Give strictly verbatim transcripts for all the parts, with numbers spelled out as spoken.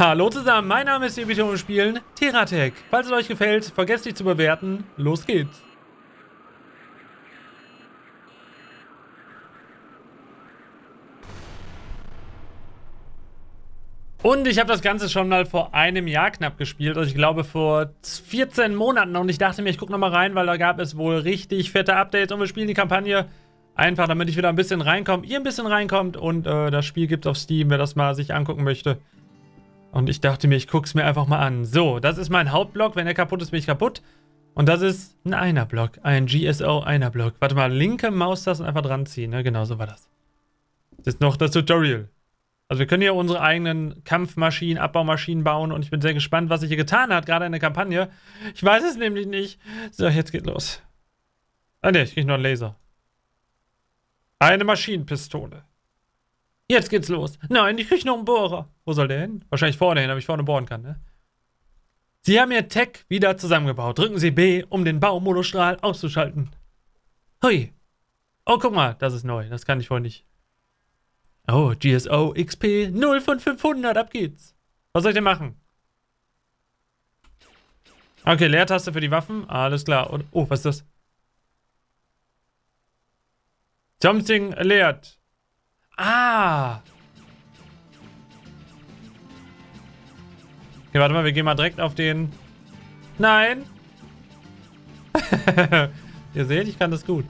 Hallo zusammen, mein Name ist Ebito und spielen Terratech. Falls es euch gefällt, vergesst nicht zu bewerten. Los geht's. Und ich habe das Ganze schon mal vor einem Jahr knapp gespielt, also ich glaube vor vierzehn Monaten. Und ich dachte mir, ich gucke nochmal rein, weil da gab es wohl richtig fette Updates und wir spielen die Kampagne einfach, damit ich wieder ein bisschen reinkomme, ihr ein bisschen reinkommt und äh, das Spiel gibt es auf Steam, wer das mal sich angucken möchte. Und ich dachte mir, ich gucke es mir einfach mal an. So, das ist mein Hauptblock. Wenn er kaputt ist, bin ich kaputt. Und das ist ein Einer-Block. Ein G S O-Einer-Block. Warte mal, linke Maustaste einfach dran ziehen. Ne? Genau so war das. Das ist noch das Tutorial. Also wir können hier unsere eigenen Kampfmaschinen, Abbaumaschinen bauen. Und ich bin sehr gespannt, was sich hier getan hat, gerade in der Kampagne. Ich weiß es nämlich nicht. So, jetzt geht los. Ah ne, ich krieg noch einen Laser. Eine Maschinenpistole. Jetzt geht's los. Nein, ich krieg noch einen Bohrer. Wo soll der hin? Wahrscheinlich vorne hin, damit ich vorne bohren kann, ne? Sie haben Ihr Tech wieder zusammengebaut. Drücken Sie B, um den Baumodusstrahl auszuschalten. Hui. Oh, guck mal, das ist neu. Das kann ich wohl nicht. Oh, G S O X P null von fünfhundert. Ab geht's. Was soll ich denn machen? Okay, Leertaste für die Waffen. Alles klar. Und, oh, was ist das? Something leert. Ah. Okay, warte mal, wir gehen mal direkt auf den... Nein. Ihr seht, ich kann das gut.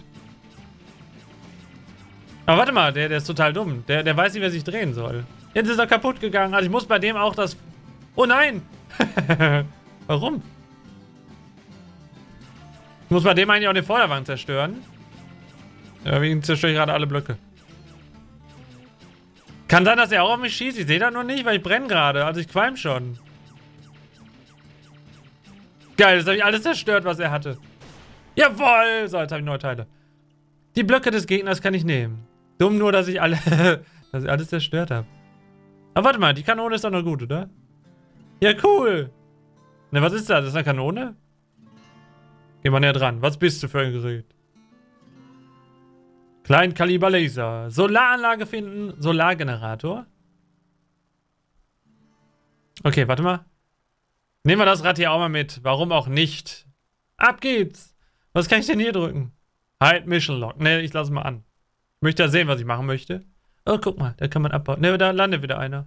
Aber warte mal, der, der ist total dumm. Der, der weiß nicht, wer sich drehen soll. Jetzt ist er kaputt gegangen. Also ich muss bei dem auch das... Oh nein. Warum? Ich muss bei dem eigentlich auch den Vorderwagen zerstören. Ja, wegen zerstöre ich gerade alle Blöcke. Kann sein, dass er auch auf mich schießt. Ich sehe das noch nicht, weil ich brenne gerade. Also ich qualm schon. Geil, das habe ich alles zerstört, was er hatte. Jawohl! So, jetzt habe ich neue Teile. Die Blöcke des Gegners kann ich nehmen. Dumm nur, dass ich alle, dass ich alles zerstört habe. Aber warte mal, die Kanone ist doch noch gut, oder? Ja, cool. Ne, was ist das? Das ist eine Kanone? Geh mal näher dran. Was bist du für ein Gerät? Kleinkaliber Laser. Solaranlage finden. Solargenerator. Okay, warte mal. Nehmen wir das Rad hier auch mal mit. Warum auch nicht? Ab geht's. Was kann ich denn hier drücken? Hide Mission Log. Ne, ich lasse mal an. Ich möchte ja sehen, was ich machen möchte. Oh, guck mal. Da kann man abbauen. Ne, da landet wieder einer.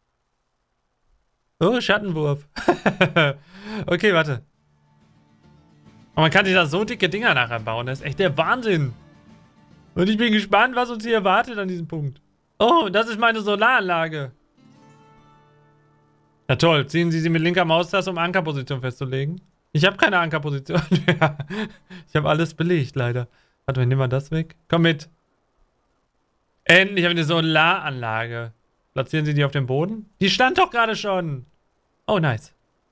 Oh, Schattenwurf. Okay, warte. Und man kann sich da so dicke Dinger nachher bauen. Das ist echt der Wahnsinn. Und ich bin gespannt, was uns hier erwartet an diesem Punkt. Oh, das ist meine Solaranlage. Ja toll, ziehen Sie sie mit linker Maustaste, um Ankerposition festzulegen. Ich habe keine Ankerposition mehr. Ich habe alles belegt, leider. Warte, wir nehmen mal das weg. Komm mit. Endlich habe ich eine Solaranlage. Platzieren Sie die auf dem Boden? Die stand doch gerade schon. Oh, nice.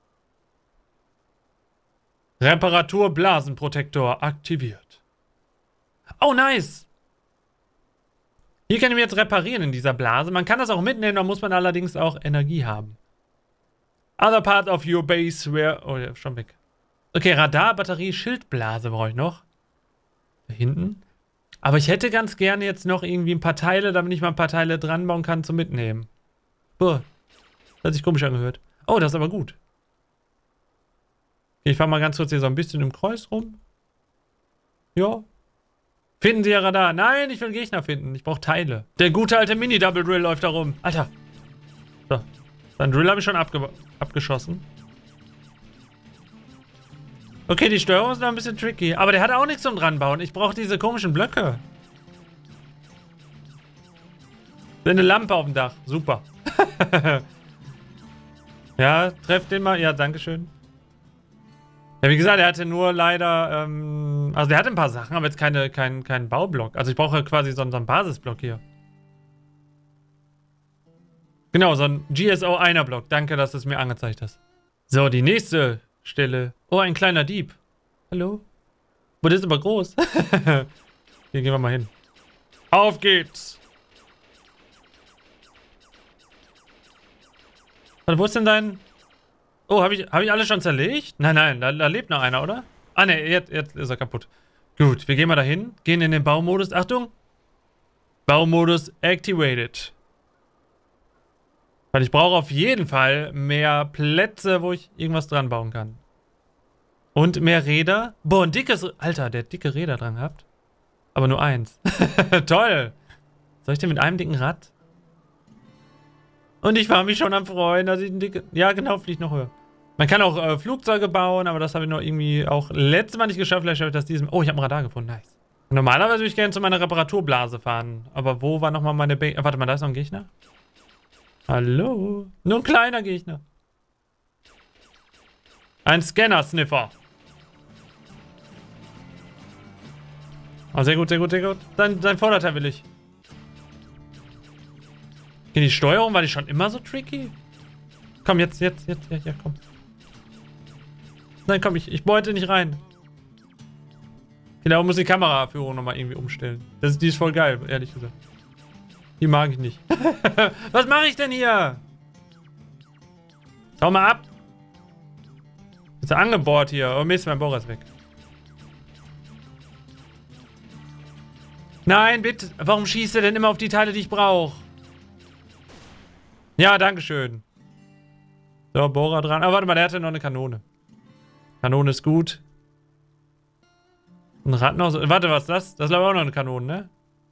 Reparaturblasenprotektor aktiviert. Oh, nice. Hier können wir jetzt reparieren in dieser Blase. Man kann das auch mitnehmen, da muss man allerdings auch Energie haben. Other part of your base where... Oh, ja, schon weg. Okay, Radar, Batterie, Schildblase brauche ich noch. Da hinten. Aber ich hätte ganz gerne jetzt noch irgendwie ein paar Teile, damit ich mal ein paar Teile dran bauen kann zum Mitnehmen. Boah. Das hat sich komisch angehört. Oh, das ist aber gut. Okay, ich fahre mal ganz kurz hier so ein bisschen im Kreis rum. Ja. Finden Sie ja Radar. Nein, ich will Gegner finden. Ich brauche Teile. Der gute alte Mini-Double-Drill läuft da rum. Alter. So. Sein Drill habe ich schon abge abgeschossen. Okay, die Steuerung ist noch ein bisschen tricky. Aber der hat auch nichts zum dran bauen. Ich brauche diese komischen Blöcke. Eine Lampe auf dem Dach. Super. Ja, treff den mal. Ja, dankeschön. Ja, wie gesagt, er hatte nur leider, ähm, also der hatte ein paar Sachen, aber jetzt keine, kein, kein Baublock. Also ich brauche quasi so, so einen Basisblock hier. Genau, so ein G S O-Einer-Block. Danke, dass du es mir angezeigt hast. So, die nächste Stelle. Oh, ein kleiner Dieb. Hallo? Oh, der ist aber groß. Hier gehen wir mal hin. Auf geht's! Warte, wo ist denn dein... Oh, habe ich, hab ich alles schon zerlegt? Nein, nein, da, da lebt noch einer, oder? Ah, ne, jetzt, jetzt ist er kaputt. Gut, wir gehen mal dahin. Gehen in den Baumodus. Achtung! Baumodus activated. Weil ich brauche auf jeden Fall mehr Plätze, wo ich irgendwas dran bauen kann. Und mehr Räder. Boah, ein dickes... Alter, der hat dicke Räder dran gehabt. Aber nur eins. Toll. Soll ich denn mit einem dicken Rad? Und ich war mich schon am Freuen, dass ich ein dicke... Ja, genau, fliegt noch höher. Man kann auch äh, Flugzeuge bauen, aber das habe ich noch irgendwie auch letztes Mal nicht geschafft. Vielleicht schaffe ich das diesem... Oh, ich habe ein Radar gefunden. Nice. Normalerweise würde ich gerne zu meiner Reparaturblase fahren. Aber wo war nochmal meine... Ba- Warte mal, da ist noch ein Gegner. Hallo? Nur ein kleiner Gegner. Ein Scanner-Sniffer. Oh, sehr gut, sehr gut, sehr gut. Sein, sein Vorderteil will ich. Okay, die Steuerung, war die schon immer so tricky? Komm, jetzt, jetzt, jetzt, ja, ja, komm. Nein, komm, ich, ich beute nicht rein. Genau, muss die Kameraführung nochmal irgendwie umstellen. Das, die ist voll geil, ehrlich gesagt. Die mag ich nicht. Was mache ich denn hier? Schau mal ab. Ist er angebohrt hier? Oh Mist, mein Bohrer ist weg. Nein, bitte. Warum schießt er denn immer auf die Teile, die ich brauche? Ja, dankeschön. So, Bohrer dran. Aber warte mal, der hatte noch eine Kanone. Kanone ist gut. Ein Rad noch. Warte, was ist das? Das ist aber auch noch eine Kanone, ne?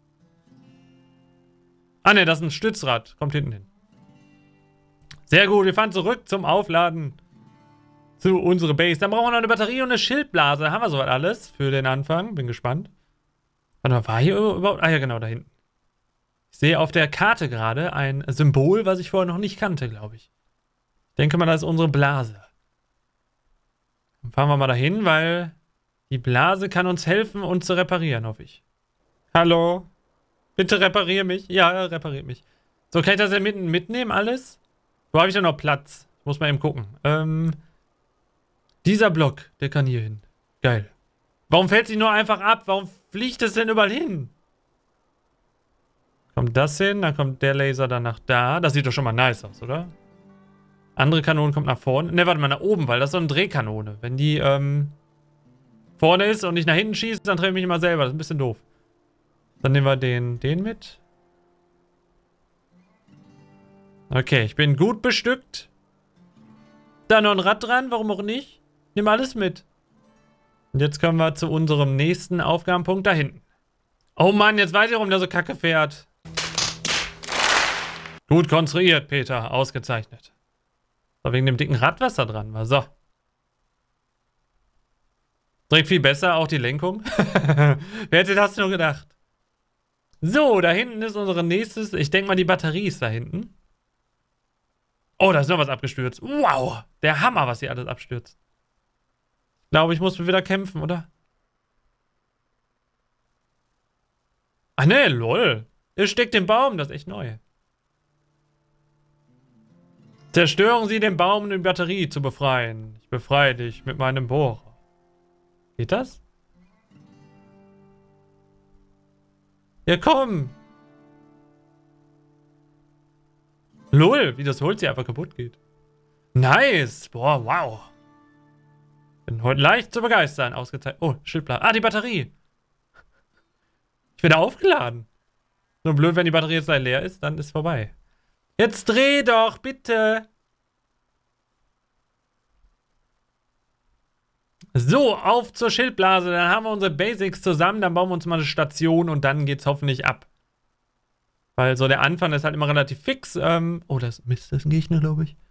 Ah, ne, das ist ein Stützrad. Kommt hinten hin. Sehr gut, wir fahren zurück zum Aufladen. Zu unserer Base. Dann brauchen wir noch eine Batterie und eine Schildblase. Haben wir soweit alles für den Anfang. Bin gespannt. Warte mal, war hier überhaupt... Ah ja, genau, da hinten. Ich sehe auf der Karte gerade ein Symbol, was ich vorher noch nicht kannte, glaube ich. Ich denke mal, das ist unsere Blase. Dann fahren wir mal dahin, weil die Blase kann uns helfen, uns zu reparieren, hoffe ich. Hallo? Bitte reparier mich. Ja, repariert mich. So, kann ich das denn mitten mitnehmen, alles? Wo habe ich denn noch Platz? Ich muss mal eben gucken. Ähm, dieser Block, der kann hier hin. Geil. Warum fällt sie nur einfach ab? Warum fliegt es denn überall hin? Kommt das hin, dann kommt der Laser dann nach da. Das sieht doch schon mal nice aus, oder? Andere Kanone kommt nach vorne. Ne, warte mal, nach oben, weil das ist so eine Drehkanone. Wenn die, ähm, vorne ist und nicht nach hinten schießt, dann treffe ich mich immer selber. Das ist ein bisschen doof. Dann nehmen wir den, den mit. Okay, ich bin gut bestückt. Da noch ein Rad dran, warum auch nicht? Nimm alles mit. Und jetzt kommen wir zu unserem nächsten Aufgabenpunkt da hinten. Oh Mann, jetzt weiß ich, warum der so kacke fährt. Gut konstruiert, Peter. Ausgezeichnet. So, wegen dem dicken Rad, was da dran war. So. Direkt viel besser, auch die Lenkung. Wer hätte das nur gedacht? So, da hinten ist unsere nächstes. Ich denke mal, die Batterie ist da hinten. Oh, da ist noch was abgestürzt. Wow, der Hammer, was hier alles abstürzt. Ich glaube, ich muss wieder kämpfen, oder? Ah, ne, lol. Er steckt den Baum, das ist echt neu. Zerstören Sie den Baum, um die Batterie zu befreien. Ich befreie dich mit meinem Bohrer. Geht das? Ja, komm. Lol, wie das Holz hier einfach kaputt geht. Nice. Boah, wow. Bin heute leicht zu begeistern. Ausgezeichnet. Oh, Schildblatt. Ah, die Batterie. Ich werde aufgeladen. Nur blöd, wenn die Batterie jetzt leer ist, dann ist vorbei. Jetzt dreh doch, bitte. So, auf zur Schildblase. Dann haben wir unsere Basics zusammen. Dann bauen wir uns mal eine Station und dann geht's hoffentlich ab. Weil so der Anfang ist halt immer relativ fix. Ähm, oh, das Mist, das ist ein Gegner, glaube ich.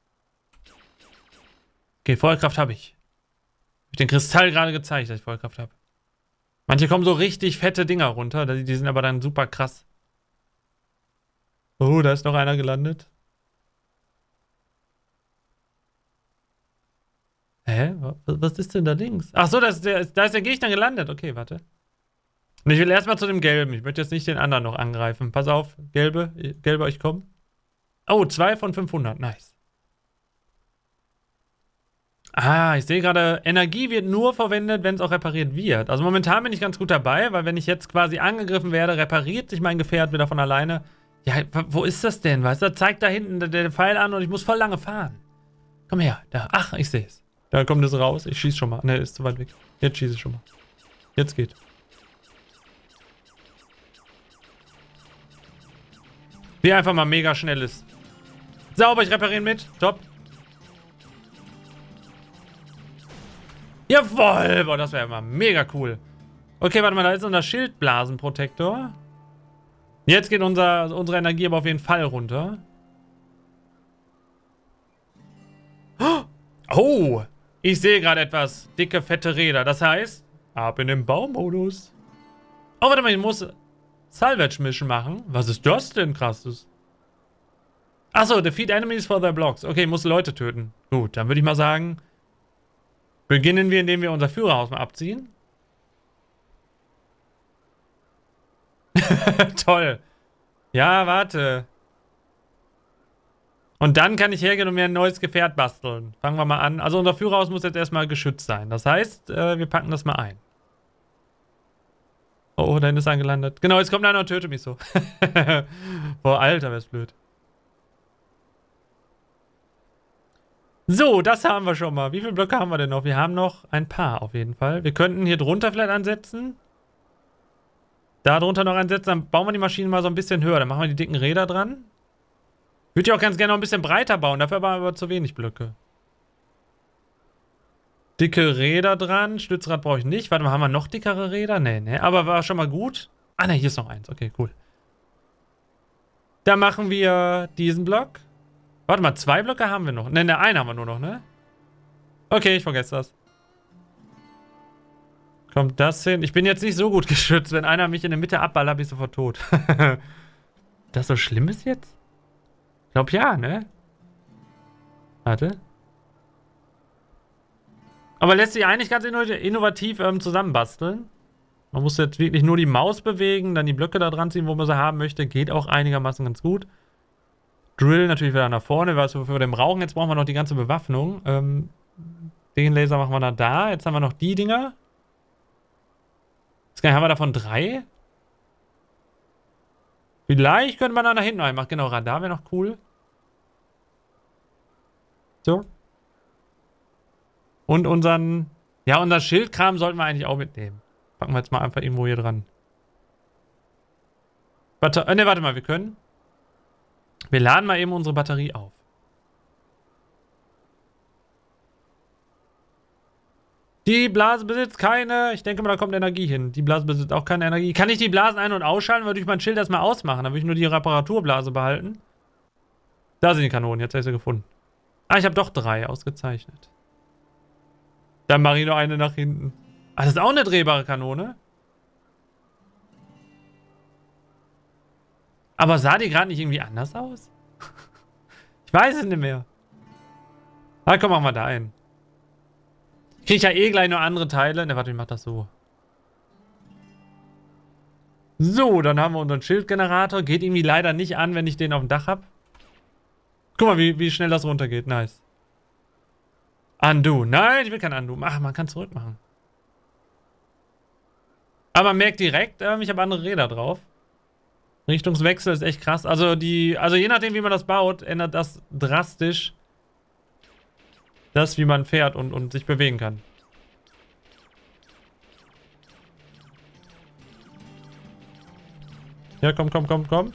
Okay, Feuerkraft habe ich. Hab ich den Kristall gerade gezeigt, dass ich Feuerkraft habe. Manche kommen so richtig fette Dinger runter. Die sind aber dann super krass. Oh, da ist noch einer gelandet. Hä? Was ist denn da links? Ach so, da ist der, da ist der Gegner gelandet. Okay, warte. Und ich will erstmal zu dem Gelben. Ich möchte jetzt nicht den anderen noch angreifen. Pass auf, Gelbe. Gelbe, ich komme. Oh, zwei von fünfhundert. Nice. Ah, ich sehe gerade, Energie wird nur verwendet, wenn es auch repariert wird. Also momentan bin ich ganz gut dabei, weil wenn ich jetzt quasi angegriffen werde, repariert sich mein Gefährt wieder von alleine. Ja, wo ist das denn? Weißt du, zeigt da hinten den Pfeil an und ich muss voll lange fahren. Komm her, da. Ach, ich sehe es. Da kommt es raus. Ich schieße schon mal. Ne, ist zu weit weg. Jetzt schieße ich schon mal. Jetzt geht. Wie einfach mal mega schnell ist. Sauber, ich repariere mit. Top. Jawohl. Boah, das wäre immer mega cool. Okay, warte mal, da ist unser Schildblasenprotektor. Jetzt geht unser, unsere Energie aber auf jeden Fall runter. Oh, ich sehe gerade etwas. Dicke, fette Räder. Das heißt, ab in den Baumodus. Oh, warte mal, ich muss Salvage Mission machen. Was ist das denn krasses? Achso, defeat enemies for their blocks. Okay, ich muss Leute töten. Gut, dann würde ich mal sagen, beginnen wir, indem wir unser Führerhaus mal abziehen. Toll. Ja, warte. Und dann kann ich hergehen und mir ein neues Gefährt basteln. Fangen wir mal an. Also unser Führerhaus muss jetzt erstmal geschützt sein. Das heißt, äh, wir packen das mal ein. Oh, oh, da hinten ist er angelandet. Genau, jetzt kommt einer und tötet mich so. Boah, Alter, wär's blöd. So, das haben wir schon mal. Wie viele Blöcke haben wir denn noch? Wir haben noch ein paar auf jeden Fall. Wir könnten hier drunter vielleicht ansetzen. Da drunter noch ansetzen. Dann bauen wir die Maschine mal so ein bisschen höher. Dann machen wir die dicken Räder dran. Würde ich auch ganz gerne noch ein bisschen breiter bauen. Dafür haben wir aber zu wenig Blöcke. Dicke Räder dran. Stützrad brauche ich nicht. Warte mal, haben wir noch dickere Räder? Nee, nee. Aber war schon mal gut. Ah, ne, hier ist noch eins. Okay, cool. Dann machen wir diesen Block. Warte mal, zwei Blöcke haben wir noch. Ne, ne, einen haben wir nur noch, ne? Okay, ich vergesse das. Kommt das hin? Ich bin jetzt nicht so gut geschützt. Wenn einer mich in der Mitte abballert, bin ich sofort tot. Das so schlimm ist jetzt? Ich glaube ja, ne? Warte. Aber lässt sich eigentlich ganz innovativ ähm, zusammenbasteln. Man muss jetzt wirklich nur die Maus bewegen, dann die Blöcke da dran ziehen, wo man sie haben möchte. Geht auch einigermaßen ganz gut. Drill natürlich wieder nach vorne, was wir für den brauchen. Jetzt brauchen wir noch die ganze Bewaffnung. Ähm, den Laser machen wir dann da. Jetzt haben wir noch die Dinger. Jetzt haben wir davon drei. Vielleicht könnte man da nach hinten einmachen. Genau, Radar wäre noch cool. So. Und unseren... Ja, unser Schildkram sollten wir eigentlich auch mitnehmen. Packen wir jetzt mal einfach irgendwo hier dran. Warte, äh, ne, warte mal, wir können... Wir laden mal eben unsere Batterie auf. Die Blase besitzt keine... Ich denke mal, da kommt Energie hin. Die Blase besitzt auch keine Energie. Kann ich die Blasen ein- und ausschalten? Würde ich mein Schild erstmal ausmachen. Dann würde ich nur die Reparaturblase behalten. Da sind die Kanonen. Jetzt habe ich sie gefunden. Ah, ich habe doch drei. Ausgezeichnet. Dann mache ich noch eine nach hinten. Ah, das ist auch eine drehbare Kanone. Aber sah die gerade nicht irgendwie anders aus? Ich weiß es nicht mehr. Ah, komm, machen wir da ein. Kriege ich ja eh gleich noch andere Teile. Ne, warte, ich mach das so. So, dann haben wir unseren Schildgenerator. Geht irgendwie leider nicht an, wenn ich den auf dem Dach habe. Guck mal, wie, wie schnell das runtergeht. Nice. Undo. Nein, ich will kein Undo. Ach, man kann zurück machen. Aber man merkt direkt, ähm, ich habe andere Räder drauf. Richtungswechsel ist echt krass. Also die, also je nachdem, wie man das baut, ändert das drastisch das, wie man fährt und, und sich bewegen kann. Ja, komm, komm, komm, komm.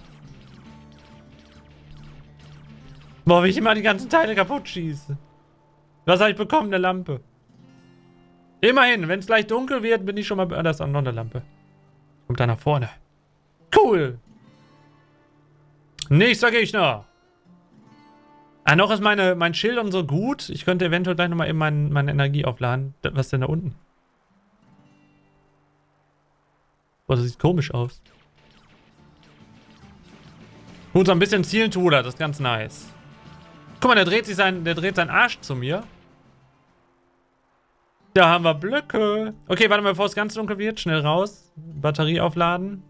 Boah, wie ich immer die ganzen Teile kaputt schieße. Was habe ich bekommen? Eine Lampe. Immerhin, wenn es gleich dunkel wird, bin ich schon mal... Ah, da ist auch noch eine Lampe. Kommt da nach vorne. Cool. Nächster Gegner. Ah, noch ist meine, mein Schild und so gut. Ich könnte eventuell gleich nochmal eben mein, meine Energie aufladen. Was ist denn da unten? Boah, das sieht komisch aus. Gut, so ein bisschen zielen tut er. Das ist ganz nice. Guck mal, der dreht sich sein, der dreht seinen Arsch zu mir. Da haben wir Blöcke. Okay, warte mal, bevor es ganz dunkel wird. Schnell raus. Batterie aufladen.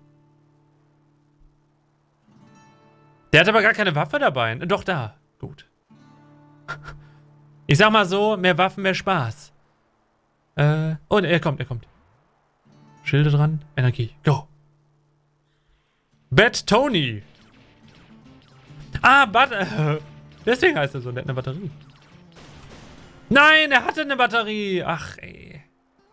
Der hat aber gar keine Waffe dabei. Doch, da. Gut. Ich sag mal so, mehr Waffen, mehr Spaß. Äh, oh, er kommt, er kommt. Schilde dran. Energie. Go. Bad Tony. Ah, but, äh, deswegen heißt er so. Der hat eine Batterie. Nein, er hatte eine Batterie. Ach, ey.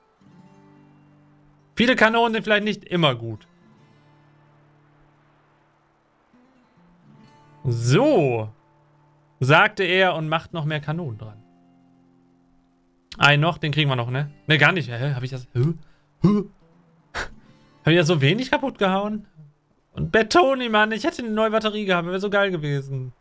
Viele Kanonen sind vielleicht nicht immer gut. So. Sagte er und macht noch mehr Kanonen dran. Einen noch, den kriegen wir noch, ne? Ne, gar nicht. Hä? Hab ich das... Hä? Hä? Hab ich das so wenig kaputt gehauen? Und Betoni, Mann, ich hätte eine neue Batterie gehabt, wäre so geil gewesen.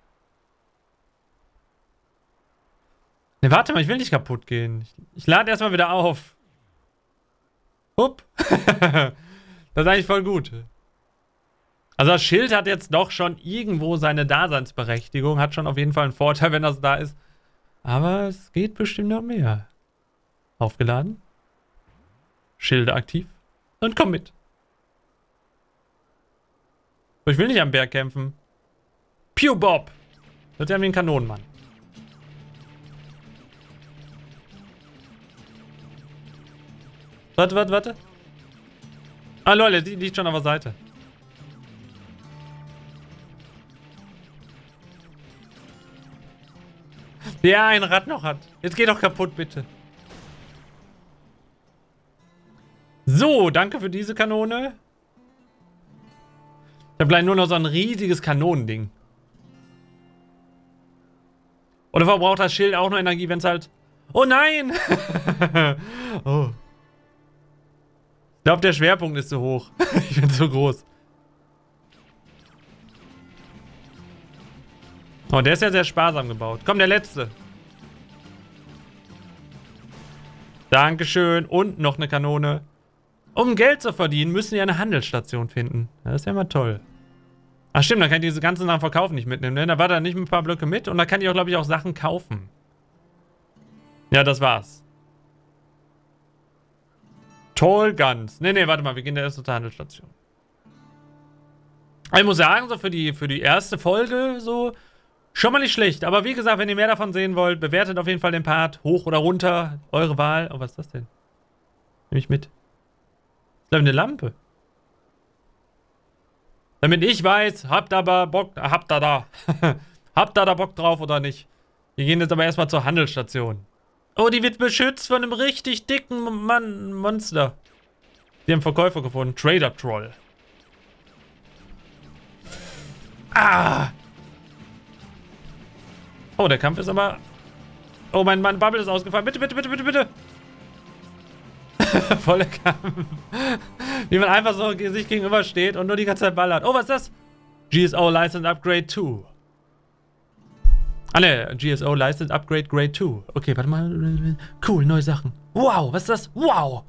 Ne, warte mal, ich will nicht kaputt gehen. Ich, ich lade erstmal wieder auf. Hup. Das ist eigentlich voll gut. Also das Schild hat jetzt doch schon irgendwo seine Daseinsberechtigung. Hat schon auf jeden Fall einen Vorteil, wenn das da ist. Aber es geht bestimmt noch mehr. Aufgeladen. Schilde aktiv. Und komm mit. Ich will nicht am Berg kämpfen. Pew Bob. Das ist ja wie ein Kanonenmann. Warte, warte, warte. Ah, Leute, die liegt schon auf der Seite. Der ein Rad noch hat. Jetzt geht doch kaputt, bitte. So, danke für diese Kanone. Ich habe gleich nur noch so ein riesiges Kanonending. Oder verbraucht das Schild auch noch Energie, wenn es halt... Oh nein! Oh. Ich glaube, der Schwerpunkt ist zu hoch. Ich bin zu groß. Oh, der ist ja sehr sparsam gebaut. Komm, der letzte. Dankeschön. Und noch eine Kanone. Um Geld zu verdienen, müssen wir eine Handelsstation finden. Das ist ja mal toll. Ach stimmt, dann kann ich diese ganzen Sachen verkaufen nicht mitnehmen, ne? Da war da nicht ein paar Blöcke mit. Und da kann ich auch, glaube ich, auch Sachen kaufen. Ja, das war's. Tall Guns. Ne, ne, warte mal, wir gehen da erst zur Handelsstation. Ich muss sagen, so für die, für die erste Folge so schon mal nicht schlecht. Aber wie gesagt, wenn ihr mehr davon sehen wollt, bewertet auf jeden Fall den Part. Hoch oder runter. Eure Wahl. Oh, was ist das denn? Nehme ich mit. Das ist, glaube ich, eine Lampe. Damit ich weiß, habt ihr aber Bock, habt ihr da. Habt ihr da Bock drauf oder nicht? Wir gehen jetzt aber erstmal zur Handelsstation. Oh, die wird beschützt von einem richtig dicken Mann, Monster. Die haben Verkäufer gefunden. Trader Troll. Ah! Oh, der Kampf ist aber... Oh, mein, mein Bubble ist ausgefallen. Bitte, bitte, bitte, bitte, bitte. Voller Kampf. Wie man einfach so sich gegenüber steht und nur die ganze Zeit ballert. Oh, was ist das? G S O License Upgrade zwei. Ah ne, G S O License Upgrade Grade zwei. Okay, warte mal. Cool, neue Sachen. Wow, was ist das? Wow.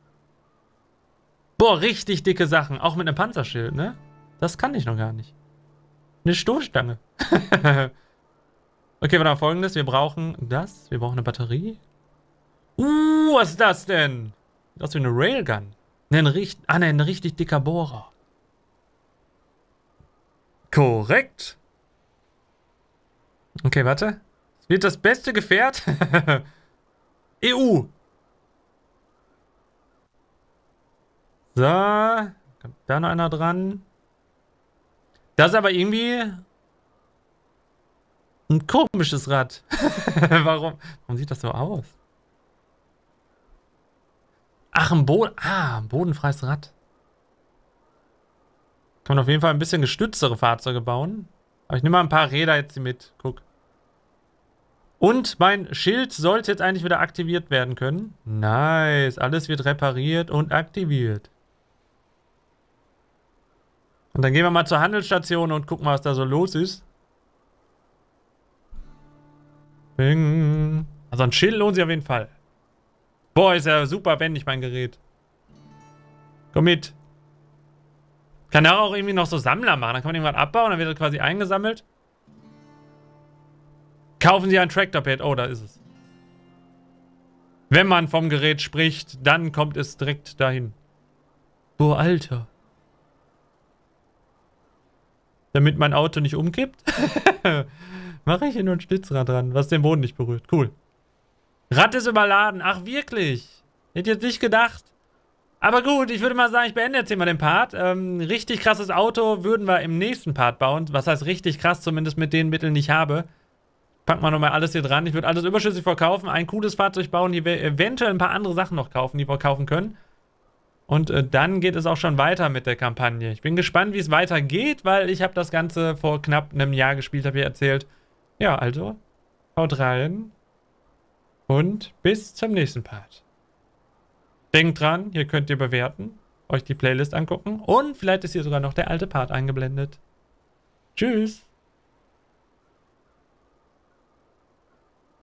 Boah, richtig dicke Sachen. Auch mit einem Panzerschild, ne? Das kann ich noch gar nicht. Eine Stoßstange. Okay, warte mal, folgendes. Wir brauchen das. Wir brauchen eine Batterie. Uh, was ist das denn? Das ist wie eine Railgun. Ne, ein richtig, ah, ne, ein richtig dicker Bohrer. Korrekt. Okay, warte. Es wird das beste Gefährt. E U. So. Kommt da noch einer dran. Das ist aber irgendwie ein komisches Rad. Warum? Warum sieht das so aus? Ach, ein Boden. Ah, ein bodenfreies Rad. Kann man auf jeden Fall ein bisschen gestütztere Fahrzeuge bauen. Aber ich nehme mal ein paar Räder jetzt mit. Guck. Und mein Schild sollte jetzt eigentlich wieder aktiviert werden können. Nice. Alles wird repariert und aktiviert. Und dann gehen wir mal zur Handelsstation und gucken, was da so los ist. Bing. Also ein Schild lohnt sich auf jeden Fall. Boah, ist ja super wendig, mein Gerät. Komm mit. Kann er auch irgendwie noch so Sammler machen. Dann kann man irgendwas abbauen, dann wird er quasi eingesammelt. Kaufen Sie ein Tractor-Pad. Oh, da ist es. Wenn man vom Gerät spricht, dann kommt es direkt dahin. Boah, Alter. Damit mein Auto nicht umkippt, mache ich hier nur ein Stützrad dran, was den Boden nicht berührt. Cool. Rad ist überladen. Ach, wirklich? Hätte jetzt nicht gedacht. Aber gut, ich würde mal sagen, ich beende jetzt hier mal den Part. Ähm, richtig krasses Auto würden wir im nächsten Part bauen. Was heißt richtig krass, zumindest mit den Mitteln, die ich habe. Packen wir nochmal alles hier dran. Ich würde alles überschüssig verkaufen, ein cooles Fahrzeug bauen, die wir eventuell ein paar andere Sachen noch kaufen, die wir kaufen können. Und äh, dann geht es auch schon weiter mit der Kampagne. Ich bin gespannt, wie es weitergeht, weil ich habe das Ganze vor knapp einem Jahr gespielt, habe ich erzählt. Ja, also, haut rein und bis zum nächsten Part. Denkt dran, hier könnt ihr bewerten, euch die Playlist angucken und vielleicht ist hier sogar noch der alte Part eingeblendet. Tschüss!